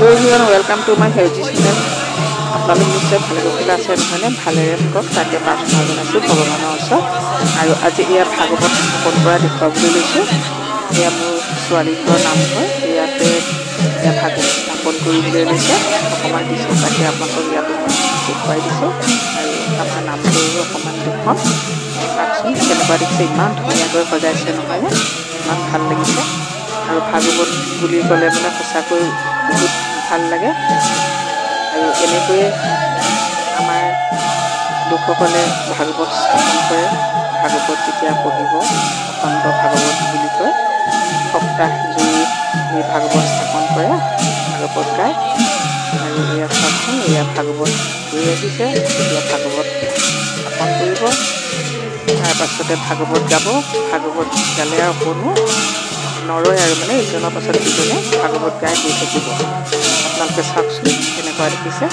Hello everyone, welcome to my healthy channel. আপোনালোক নিশ্চয় ভালে কুশলে আছে নহয়নে? ভালেৰে থাকক তাকে প্ৰাৰ্থনা জনাইছোঁ ভগৱানৰ ওচৰত। আৰু আজি ইয়াত ভাগৱত স্থাপন কৰা দেখুৱাবলৈ লৈছোঁ। এয়া মোৰ ছোৱালীঘৰৰ নামঘৰ, ইয়াতে ভাগৱত স্থাপন কৰিবলৈ লৈছে। অকণমান দিছোঁ তাকে আপোনালোকক ইয়াতো মই দেখুৱাই দিছোঁ। আৰু আমাৰ নামঘৰো অকণমান দেখুৱাম। চাওকচোন কেনেকুৱা দেখিছে, ইমান ধুনীয়াকৈ সজাইছে নহয়নে? ইমান ভাল লাগিছে। আৰু ভাগৱত বুলি ক'লে মানে সঁচাকৈ বহুত ভাল লাগে। আৰু এনেকৈয়ে আমাৰ লোকসকলে ভাগৱত স্থাপন কৰে। ভাগৱত যেতিয়া পঢ়িব অখণ্ড ভাগৱত বুলি কয়, সপ্তাহজুৰি এই ভাগৱত স্থাপন কৰে, ভাগৱত গায়। আৰু এয়া চাওকচোন, এয়া ভাগৱত গৈ আহিছে, এতিয়া ভাগৱত স্থাপন কৰিব। তাৰপাছতে ভাগৱত গাব। ভাগৱত গালে আৰু কোনো নৰয় আৰু মানে ইজনৰ পাছত ইজনে ভাগৱত গাই গৈ থাকিব। আপোনালোকে চাওকচোন কেনেকুৱা দেখিছে।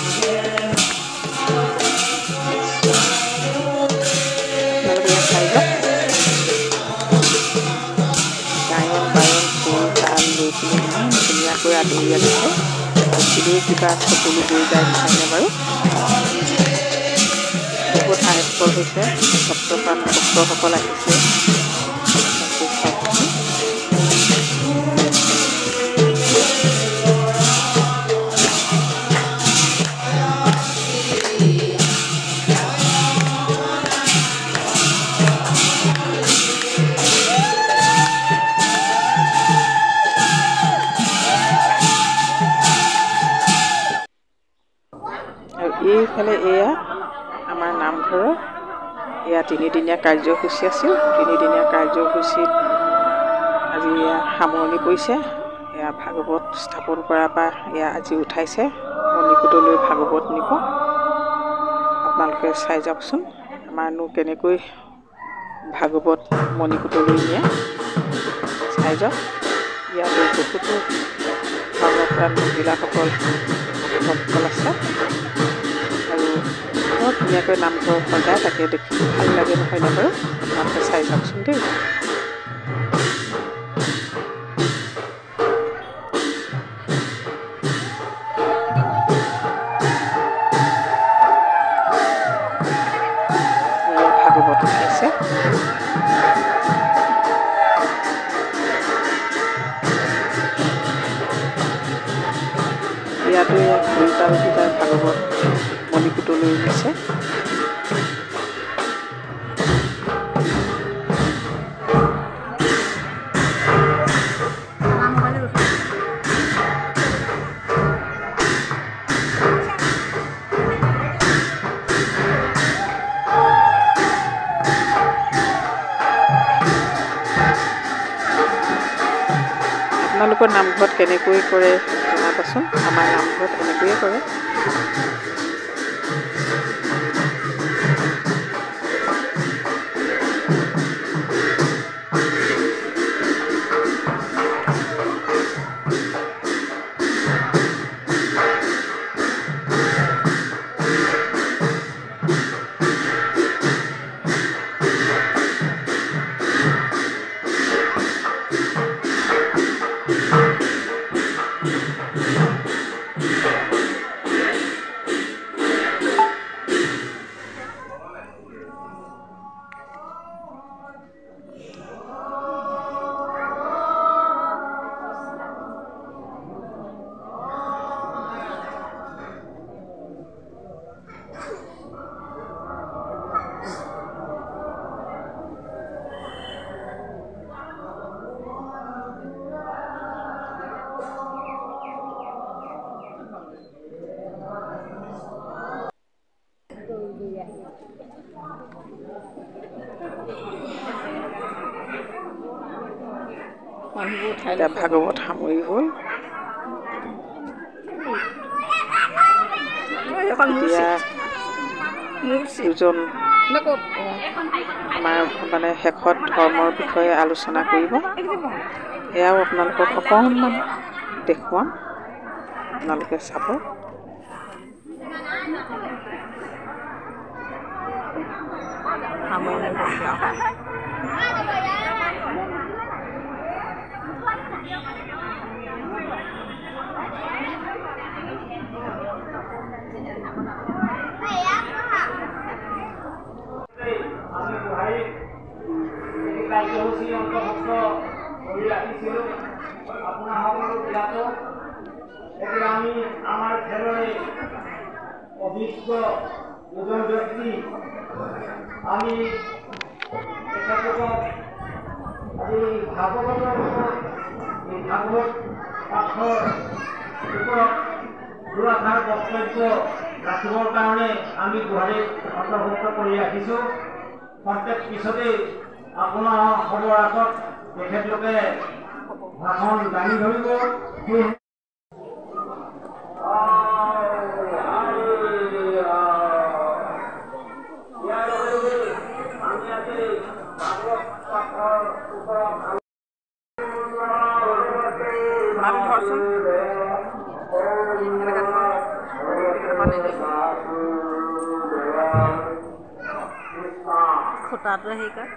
আপোনালোকে ইয়াত চাই যাওক, গায়ন বায়ন সুৰ তাল লৈ পেলাই ইমান ধুনীয়াকৈ আদৰি আনিছে। দেখিলেই কিবা চকুলো বৈ যায় নহয়নে বাৰু? বহুত আয়ত্তল হৈছে, ভক্তপ্ৰাণ ভক্তসকল আহিছে। আৰু এইফালে এয়া আমাৰ নামঘৰৰ এয়া তিনিদিনীয়া কাৰ্যসূচী আছিল। তিনিদিনীয়া কাৰ্যসূচীত আজি এয়া সামৰণি পৰিছে। এয়া ভাগৱত স্থাপন কৰাৰ পৰা এয়া আজি উঠাইছে, মণিকূটলৈ ভাগৱত নিব। আপোনালোকে চাই যাওকচোন আমাৰনো কেনেকৈ ভাগৱত মণিকূটলৈ নিয়ে, চাই যাওক। ইয়াতো বহুতো ধৰ্মপ্ৰাণ মহিলাসকল ভক্তসকল আছে। আৰু বৰ ধুনীয়াকৈ নামঘৰ সজায়, তাকে দেখি ভাল লাগে নহয়নে বাৰু? আপোনালোকে চাই যাওকচোন দেই। ভাগৱত উঠাইছে। ইয়াতো ইয়াত দুইটাল দুটাই ভাগৱত মণিকূটলৈ নিছে। আপোনালোকৰ নামঘৰত কেনেকৈ কৰে জনাবচোন। আমাৰ নামঘৰত এনেকৈয়ে কৰে। এতিয়া ভাগৱত সামৰি হ'ল। এতিয়া দুজন আমাৰ মানে শেষত ধৰ্মৰ বিষয়ে আলোচনা কৰিব। এয়াও আপোনালোকক অকণমান দেখুৱাম, আপোনালোকে চাব। ৰাখিছিলোঁ আপোনাসকলো ইয়াতো এতিয়া আমি আমাৰ খেলৰে অভিজ্ঞ দুজন ব্যক্তি আমি তেখেতলোকক আজি ভাগৱতৰ এই ভাগৱত পাঠৰ ওপৰত দুআষাৰ বক্তব্য ৰাখিবৰ কাৰণে আমি গুৱাহাটীত অন্তৰ্ভুক্ত কৰি ৰাখিছোঁ। প্ৰত্যেক পিছতেই আপোনাৰ খবৰ আগত তেখেতলোকে ভাষণ দাঙি ধৰিব। খুঁটাটো হেৰি কৰে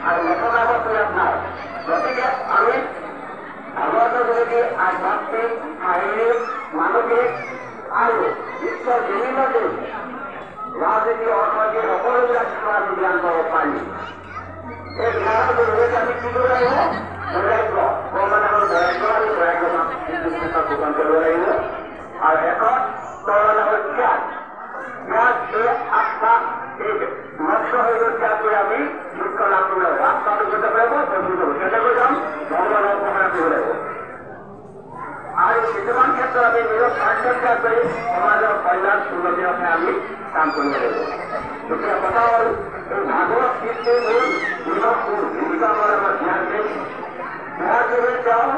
আৰু নথকা বস্তু ইয়াত নাই। গতিকে আমি ভাগৱতৰ যোগেদি আধ্যাত্মিক, শাৰীৰিক, মানসিক আৰু বিশ্বৰ বিভিন্ন দেশ ৰাজনীতি, অৰ্থনীতি সকলোবিলাক বিষয়ে আমি জ্ঞান পাব পাৰিম। এই জ্ঞানৰ জৰিয়তে আমি কি কৰিব লাগিব? বৈৰাগ্য, কৰ্মনামৰ বৈৰাগ্য আৰু বৈৰাগ্যতাক যোগান কৰিব লাগিব। আৰু শেষত কৰ্মনামৰ ত্যাগ, ত্যাগ এই আত্মা এই নষ্ট হৈ গৈ ত্যাগ কৰি আমি মুখ্য লাভ কৰিব লাগিব। আত্মাটো কেতিয়া কৰিব? কেনেকৈ যাম? ভগৱানৰ উপাসনা কৰিব লাগিব। আৰু কিছুমান ক্ষেত্ৰত আমি নিজৰ স্বাৰ্থ ত্যাগ কৰি সমাজৰ কল্যাণ উন্নতিৰ হকে আমি কাম কৰিব লাগিব। এতিয়া কথা হ'ল এই ভাগৱত গীতটোৰ মূল নিজৰ সুৰ ভূমিকা আমাৰ ধ্যান দিম। ধ্যান যদি তেওঁ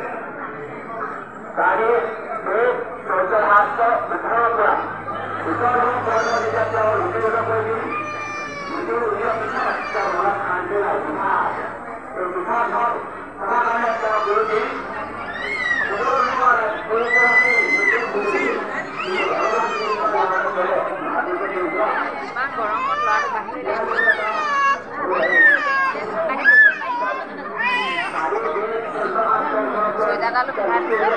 গাড়ী এই 14 শাস্ত্ৰ উদ্ধাৰৰ পৰা যেতিয়া তেওঁ লিপিবদ্ধ কৰি দিম, লিপিৰ উলিওৱাৰ পিছত তেওঁৰ মনত শান্তি নাই। এই পিঠা ধৰ সদায় কাৰণে তেওঁ গৈ দিম গৰমত ল'ৰাটো বাহিৰলৈ চুইদাৰডালো পিন্ধাই দিছে।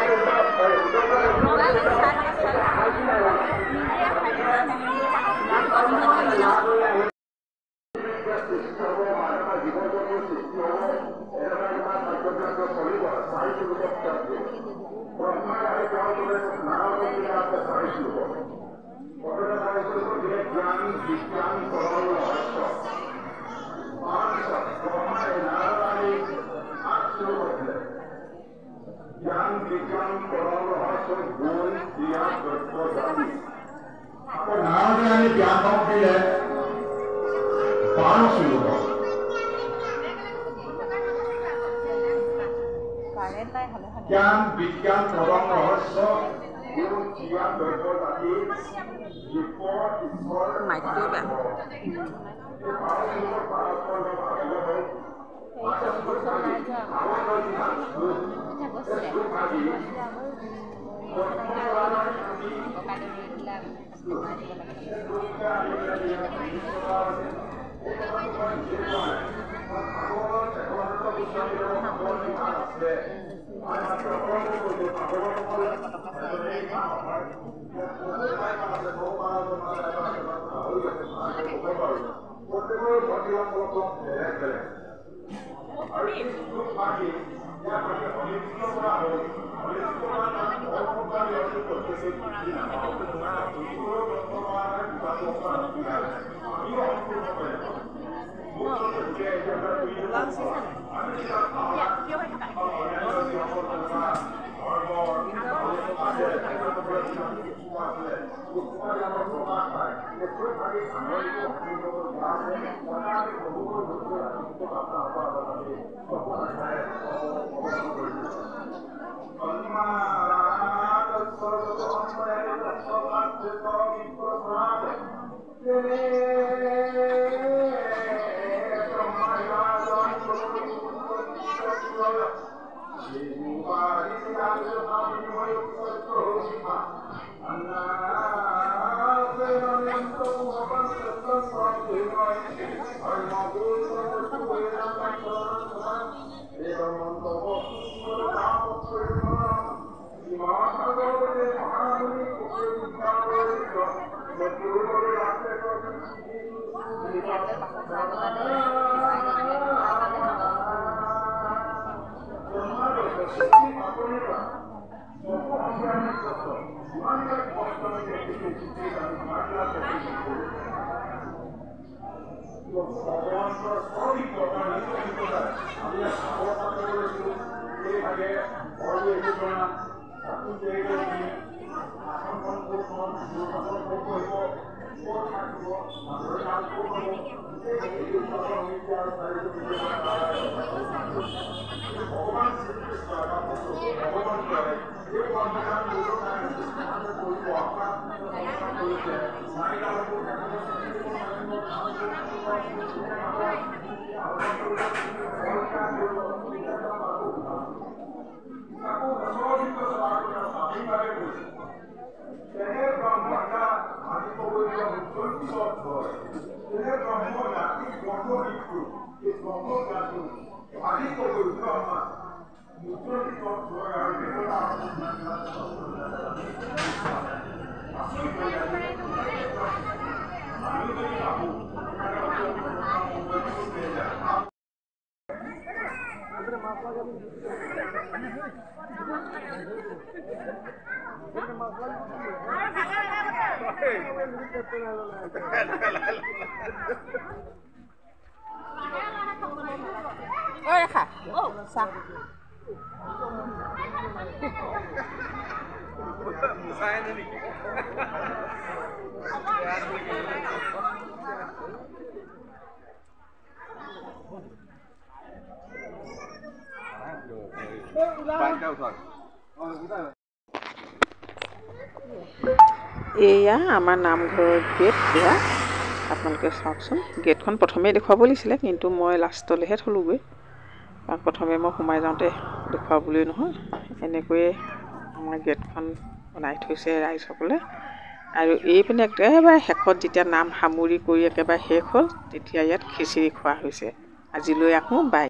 নারায়ণে জ্ঞান দিলে পাঁচ লোক জ্ঞান বিজ্ঞান পৰম ৰহস্য গুৰু জ্ঞান দ্ৰব্য জাতি মাইকটোৱে বেয়া। Ôi khả, sao? এয়া আমাৰ নামঘৰৰ গেট এয়া আপোনালোকে চাওকচোন গেটখন প্ৰথমে দেখুৱাব লাগিছিলে কিন্তু মই লাষ্টলৈহে থলোঁগৈ কাৰণ প্ৰথমে মই সোমাই যাওঁতে দেখুৱাবলৈ নহয় এনেকৈয়ে আমাৰ গেটখন বনাই থৈছে ৰাইজসকলে আৰু এইপিনে একেবাৰে শেষত যেতিয়া নাম সামৰি কৰি একেবাৰে শেষ হ'ল তেতিয়া ইয়াত খিচিৰি খোৱা হৈছে আজিলৈ আকৌ বাই